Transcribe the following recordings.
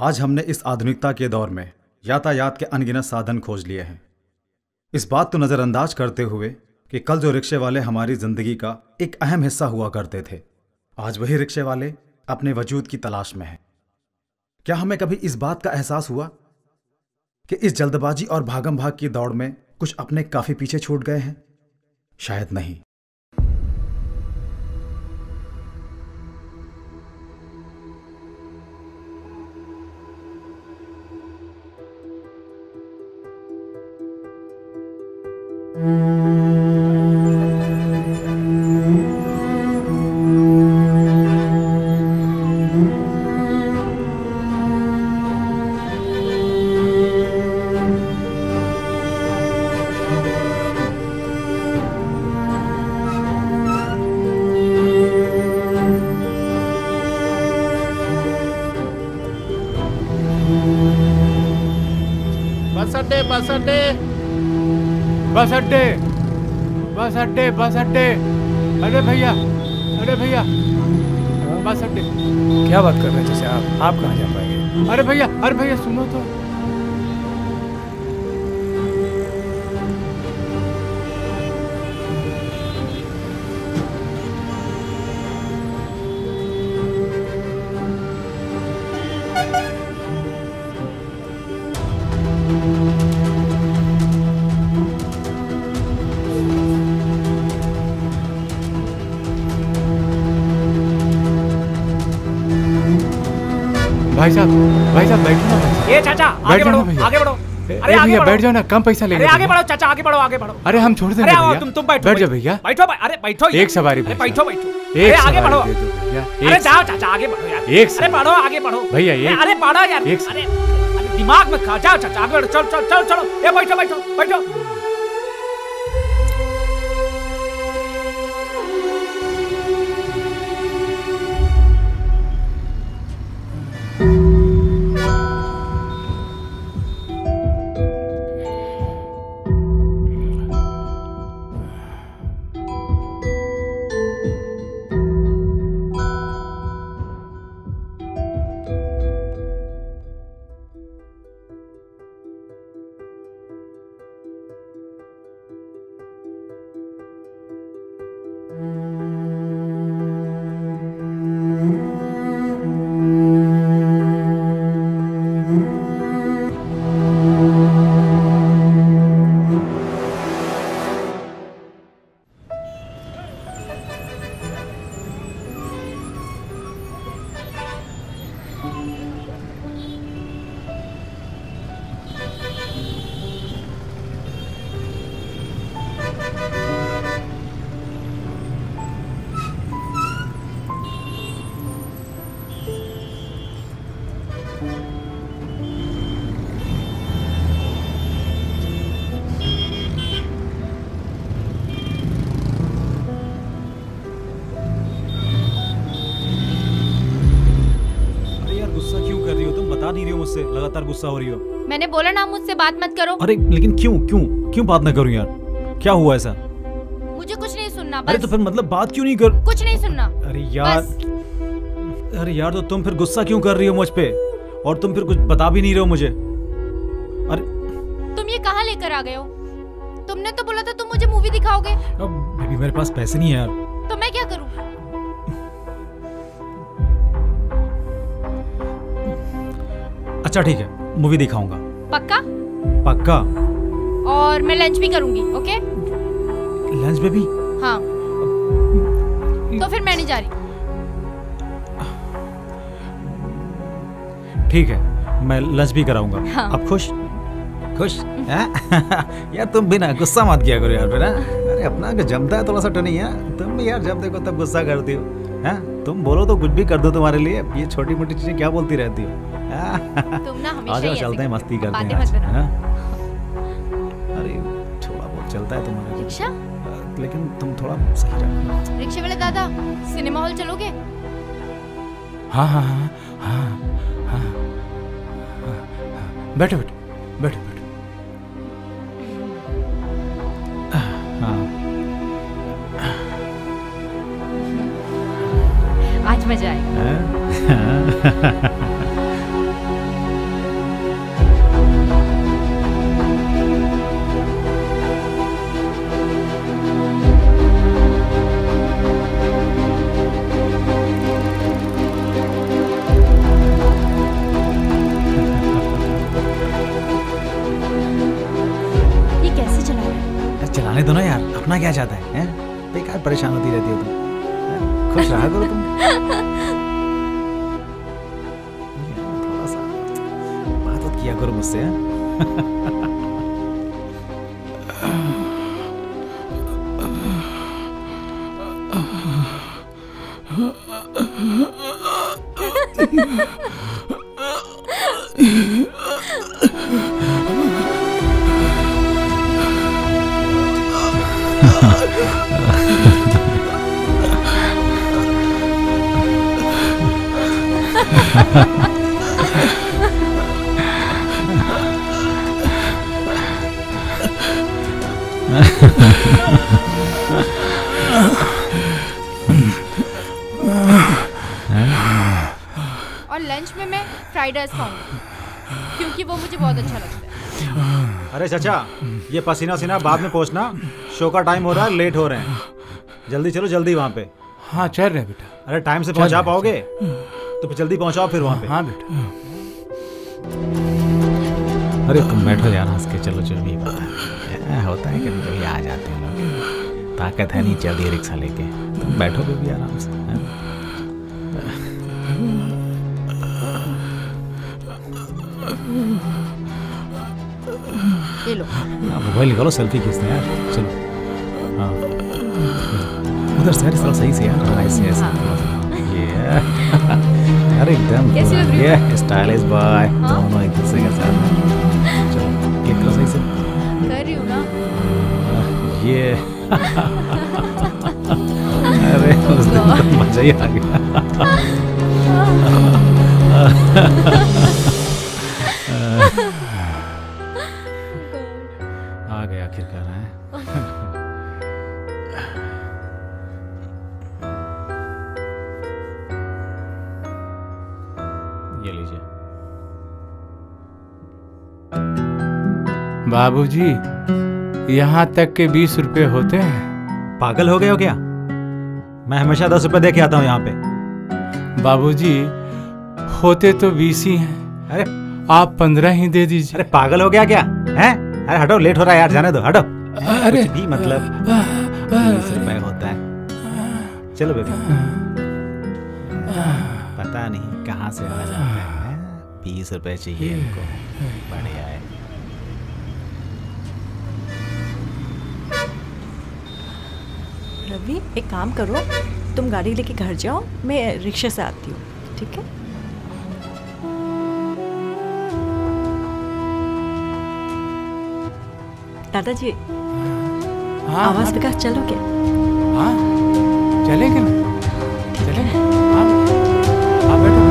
आज हमने इस आधुनिकता के दौर में यातायात के अनगिनत साधन खोज लिए हैं। इस बात को नज़रअंदाज करते हुए कि कल जो रिक्शे वाले हमारी ज़िंदगी का एक अहम हिस्सा हुआ करते थे, आज वही रिक्शे वाले अपने वजूद की तलाश में हैं। क्या हमें कभी इस बात का एहसास हुआ कि इस जल्दबाजी और भागम भाग की दौड़ में कुछ अपने काफ़ी पीछे छूट गए हैं? शायद नहीं। बस अड्डे। अरे भैया बस अड्डे। क्या बात कर रहे हैं जैसे आप कहाँ जा पाएंगे? अरे भैया सुनो तो। भाई साहब बैठो ना। ये चाचा आगे बढ़ो। अरे आगे बैठ जाओ ना, कम पैसा लेंगे। अरे आगे बढ़ो चाचा, आगे बढ़ो। अरे हम छोड़ देंगे भैया। तुम बैठो। बैठ जाओ भैया। बैठो। अरे बैठो। एक सवारी भैया। बैठो। अरे आगे बढ़ो। अरे जाओ चाचा, आगे बढ़ो यार। अरे बढ़ो, आगे बढ़ो भैया। अरे बढ़ो यार। अरे दिमाग में खा। जाओ चाचा, आगे बढ़ो। चलो। ये बैठो। लगातार गुस्सा हो रही हो। मैंने बोला ना मुझसे बात मत करो। अरे लेकिन क्यों बात ना करूं यार? क्या हुआ ऐसा? मुझे कुछ नहीं सुनना बस। अरे तो फिर मतलब बात क्यों नहीं कर? कुछ नहीं सुनना। अरे यार तो तुम फिर गुस्सा क्यों कर रही हो मुझ पे? और तुम फिर कुछ बता भी नहीं रहे हो मुझे। अरे तुम ये कहाँ लेकर आ गए हो? तुमने तो बोला था तुम मुझे मूवी दिखाओगे। बेबी मेरे पास पैसे नहीं है यार। तो मैं क्या करूं? अच्छा ठीक है, मूवी दिखाऊंगा। पक्का? और मैं लंच भी करूंगी। ओके? Lunch baby? हाँ। तो फिर मैं नहीं जा रही। ठीक है, मैं लंच भी कराऊंगा। हाँ। अब खुश? यार तुम भी ना गुस्सा मत किया करो यार। फिर अरे अपना जमता है थोड़ा सा टनी है। तुम भी यार जब देखो तब गुस्सा करती हो। तुम बोलो तो कुछ भी कर दो तुम्हारे लिए। ये छोटी मोटी चीजें क्या बोलती रहती हो? तुम ना हमेशा आज चलते हैं, मस्ती करते हैं। अरे थोड़ा बहुत चलता है तुम्हारा रिक्शा, लेकिन तुम थोड़ा सही रहो। रिक्शे वाले दादा, सिनेमा हॉल चलोगे? हाँ। बैठो। आज मजा आएगा। करना क्या चाहता है, हैं? बेकार परेशान होती रहती हो तुम, खुश रहा करो तुम। थोड़ा सा बात किया करो मुझसे, हैं? और लंच में मैं फ्राइड राइस खाऊंगी क्योंकि वो मुझे बहुत अच्छा लगता है। अरे चाचा, ये पसीना सीना बाद में पहुंचना, शो का टाइम हो रहा है, लेट हो रहे हैं, जल्दी चलो, जल्दी वहाँ पे। हाँ चल रहे बेटा। अरे टाइम से पहुंचा पाओगे तो फिर जल्दी पहुंचाओ फिर वहाँ पे। हाँ बेटा। अरे तुम बैठो यार, हंस के चलो जो भी होता है, कभी कभी आ जाते हैं लोग, ताकत है नहीं चलती रिक्शा लेके, तुम बैठो भी आराम से। ये लो मोबाइल निकालो, सेल्फी खींचते हैं यार, चलो। हाँ उधर से यार, सही से यार, ऐसे ऐसे ये अरे एकदम ये स्टाइलिश बॉय, दोनों एक दूसरे के साथ। चलो क्लिक करो सही से। कर रही हूँ ना ये अरे उस दिन तो मजा ही आ गया। आ गया आखिरकार है। ये लीजिए। बाबूजी, यहाँ तक के 20 रुपए होते हैं। पागल हो गए हो क्या? मैं हमेशा 10 रुपए दे के आता हूँ यहाँ पे। बाबूजी, होते तो 20 ही हैं। अरे आप 15 ही दे दीजिए। अरे पागल हो गया क्या हैं? अरे हटो, लेट हो रहा है यार, जाने दो, हटो। अरे कुछ भी मतलब 20 रुपए होता है। चलो बेबी, पता नहीं कहाँ से आ जाता है, 20 रुपए चाहिए इनको, बढ़िया है। रवि, एक काम करो, तुम गाड़ी लेके घर जाओ, मैं रिक्शे से आती हूँ, ठीक है? दादाजी, हाँ, आवाज विकास चलोगे? हाँ चलेंगे ना, चलेंगे। हाँ हाँ बैठो।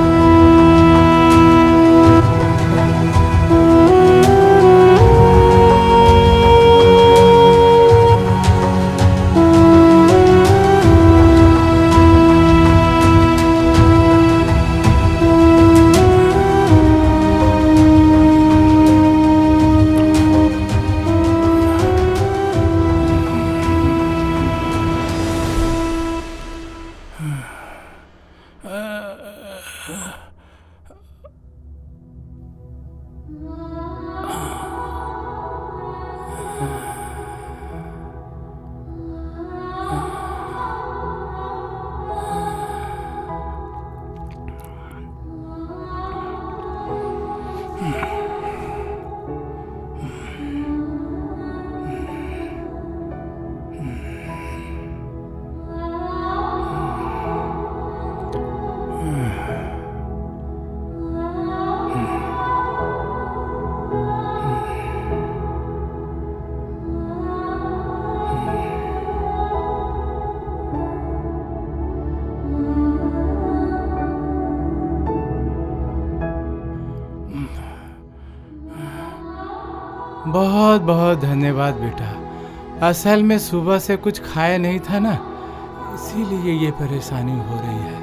बहुत बहुत धन्यवाद बेटा। असल में सुबह से कुछ खाया नहीं था ना, इसीलिए ये परेशानी हो रही है।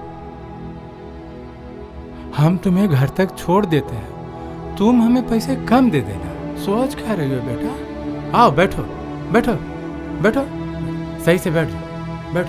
हम तुम्हें घर तक छोड़ देते हैं, तुम हमें पैसे कम दे देना। सोच क्या रही हो बेटा? आओ बैठो बैठो बैठो, सही से बैठ जाओ, बैठो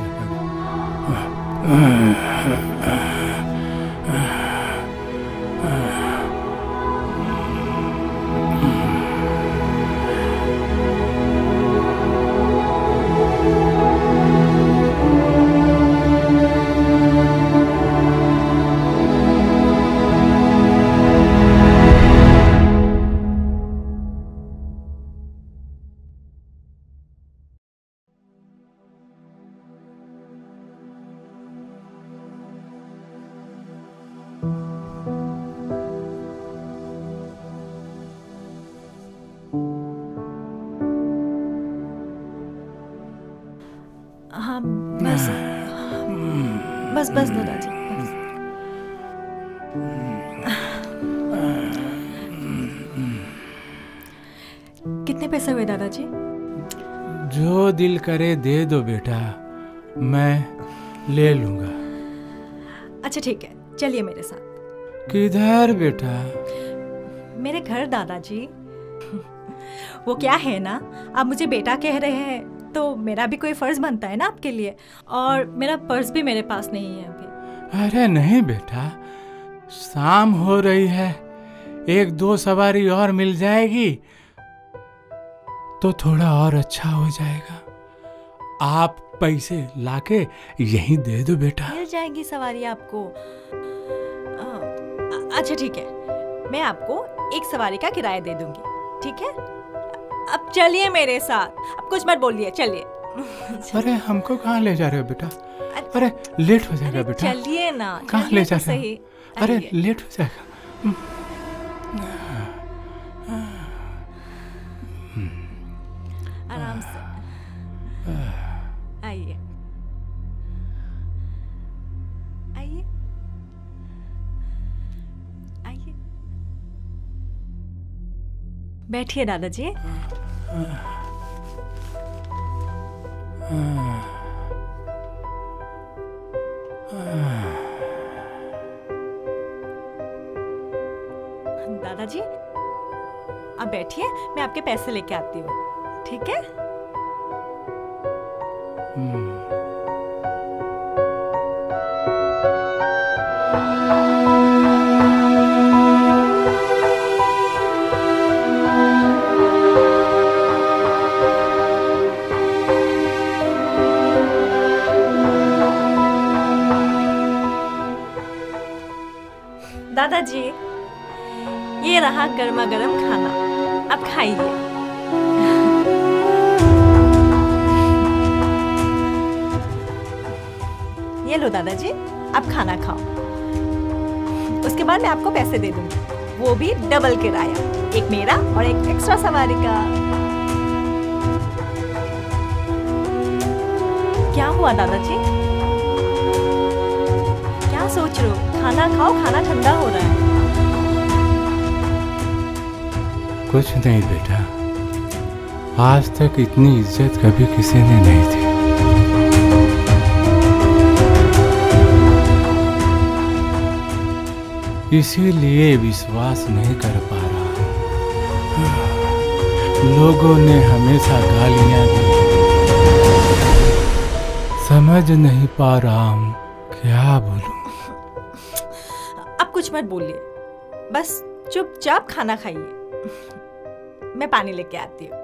हाँ बस बस बस दादाजी बस। कितने पैसे हुए दादाजी? जो दिल करे दे दो बेटा, मैं ले लूंगा। अच्छा ठीक है, चलिए मेरे साथ। किधर बेटा? मेरे घर दादाजी। वो क्या है ना, आप मुझे बेटा कह रहे हैं तो मेरा भी कोई फर्ज बनता है ना आपके लिए, और मेरा पर्स भी मेरे पास नहीं है अभी। अरे नहीं बेटा, शाम हो रही है, 1-2 सवारी और मिल जाएगी तो थोड़ा और अच्छा हो जाएगा। आप पैसे लाके यहीं दे दो बेटा। मिल जाएगी सवारी आपको। अच्छा ठीक है, मैं आपको एक सवारी का किराया दे दूंगी, ठीक है? अब चलिए मेरे साथ, अब कुछ मत बोलिए, चलिए। अरे हमको कहाँ ले जा रहे हो बेटा? अरे लेट हो जाएगा बेटा। चलिए ना, कहाँ ले जा रहे सही। हो? अरे लेट हो जाएगा। आराम से आइए आइए आइए, बैठिए दादाजी। दादाजी आप बैठिए, मैं आपके पैसे लेके आती हूँ, ठीक है? दादाजी ये रहा गर्मा गर्म खाना, अब खाइए। ये लो दादाजी, अब खाना खाओ। उसके बाद मैं आपको पैसे दे दूंगी, वो भी डबल किराया, एक मेरा और एक एक्स्ट्रा सवारी का। क्या हुआ दादाजी, क्या सोच रहे हो? खाना खाओ, खाना ठंडा हो रहा है। कुछ नहीं बेटा, आज तक इतनी इज्जत कभी किसी ने नहीं दी। इसीलिए विश्वास नहीं कर पा रहा हूं। लोगों ने हमेशा गालियां दी, समझ नहीं पा रहा हूं क्या बोलूं। अब कुछ मत बोलिए, बस चुपचाप खाना खाइए। मैं पानी लेके आती हूँ।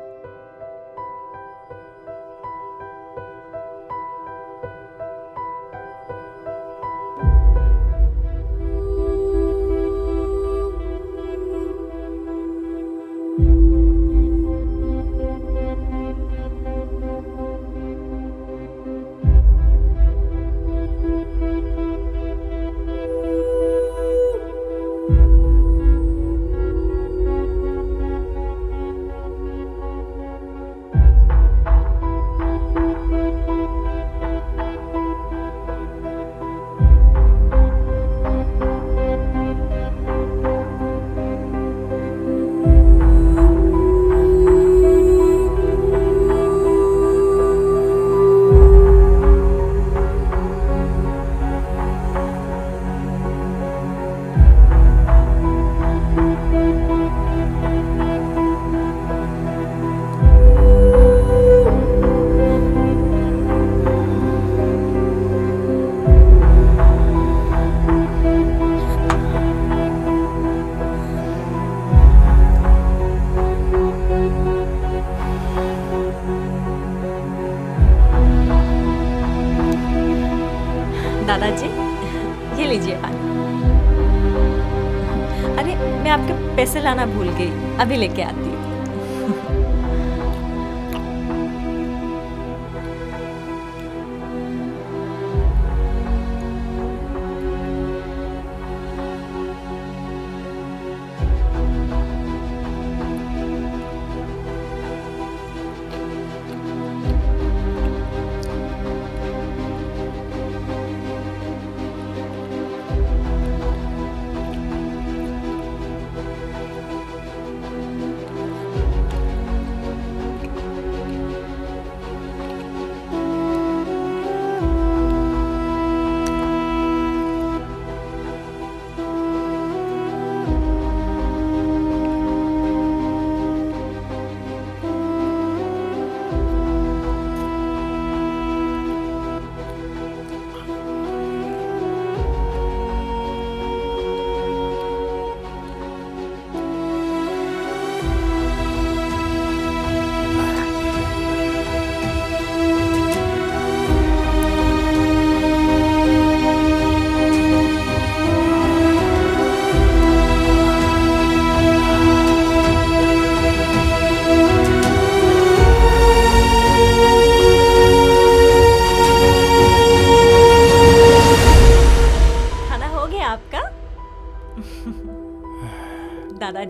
दादाजी ये लीजिए पानी। अरे मैं आपके पैसे लाना भूल गई, अभी लेके आती हूँ।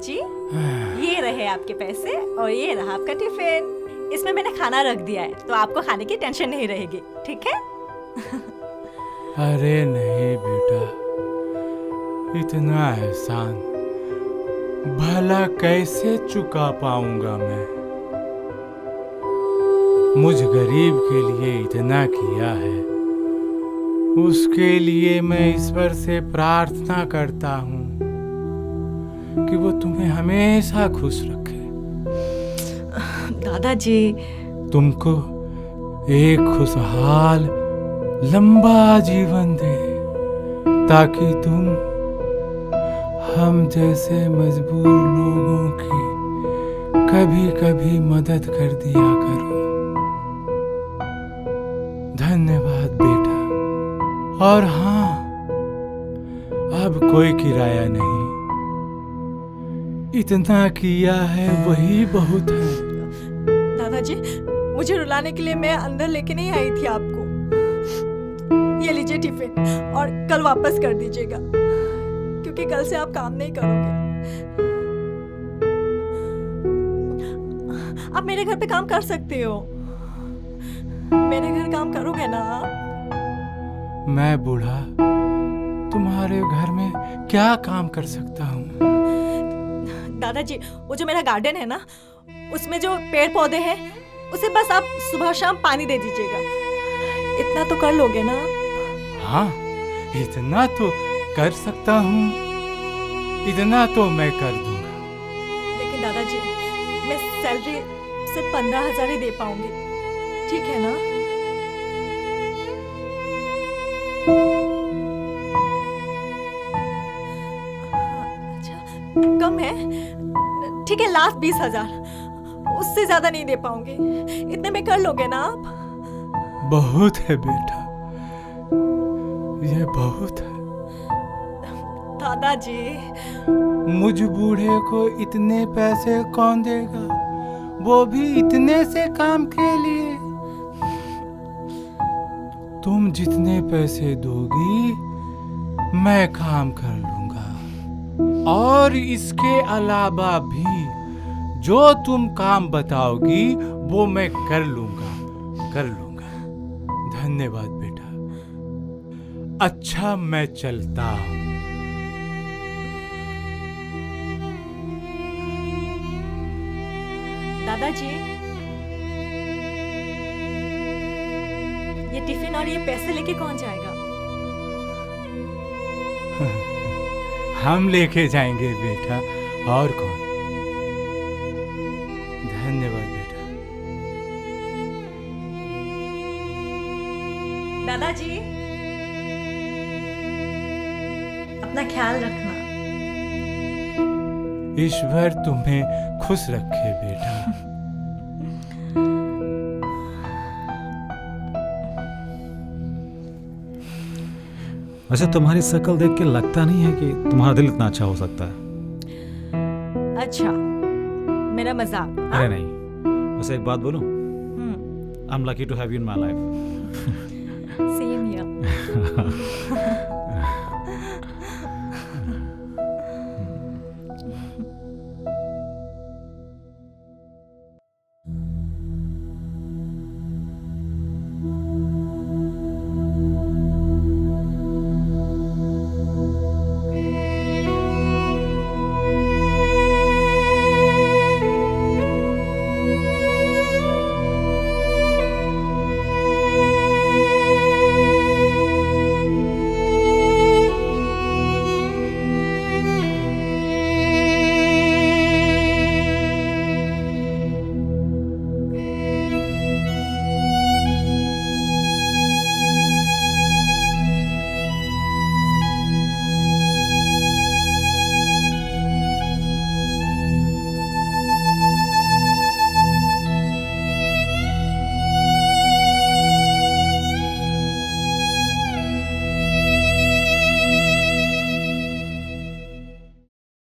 दादाजी, ये रहे आपके पैसे और ये रहा आपका टिफिन। इसमें मैंने खाना रख दिया है, तो आपको खाने की टेंशन नहीं रहेगी, ठीक है? अरे नहीं बेटा, इतना एहसान भला कैसे चुका पाऊंगा मैं? मुझ गरीब के लिए इतना किया है, उसके लिए मैं ईश्वर से प्रार्थना करता हूँ कि वो तुम्हें हमेशा खुश रखे। दादाजी, तुमको एक खुशहाल लंबा जीवन दे, ताकि तुम हम जैसे मजबूर लोगों की कभी कभी मदद कर दिया करो। धन्यवाद बेटा। और हाँ, अब कोई किराया नहीं, इतना किया है वही बहुत है। दादाजी, मुझे रुलाने के लिए मैं अंदर लेके नहीं आई थी आपको। ये लीजिए टिफिन, और कल वापस कर दीजिएगा, क्योंकि कल से आप काम नहीं करोगे। आप मेरे घर पे काम कर सकते हो, मेरे घर काम करोगे ना आप? मैं बूढ़ा तुम्हारे घर में क्या काम कर सकता हूँ? दादाजी, वो जो मेरा गार्डन है ना, उसमें जो पेड़ पौधे हैं, उसे बस आप सुबह शाम पानी दे दीजिएगा। इतना तो कर लोगे ना? हाँ, इतना तो कर सकता हूँ, इतना तो मैं कर दूंगा। लेकिन दादाजी, मैं सैलरी सिर्फ 15,000 ही दे पाऊंगी, ठीक है ना? अच्छा, कम है? ठीक है, लास्ट 20,000, उससे ज्यादा नहीं दे पाऊंगी। इतने में कर लोगे ना आप? बहुत है बेटा, ये बहुत है। दादाजी, मुझ बूढ़े को इतने पैसे कौन देगा, वो भी इतने से काम के लिए? तुम जितने पैसे दोगी मैं काम कर लूंगा, और इसके अलावा भी जो तुम काम बताओगी वो मैं कर लूंगा। धन्यवाद बेटा। अच्छा, मैं चलता हूँ। दादाजी, ये टिफिन और ये पैसे लेके कौन जाएगा? हम लेके जाएंगे बेटा, और कौन? धन्यवाद बेटा। दादाजी, अपना ख्याल रखना। ईश्वर तुम्हें खुश रखे बेटा। वैसे तुम्हारी शक्ल देख के लगता नहीं है कि तुम्हारा दिल इतना अच्छा हो सकता है। अच्छा, मेरा मजाक? अरे नहीं, वैसे एक बात बोलूं, I am lucky to have you in my life. Same here.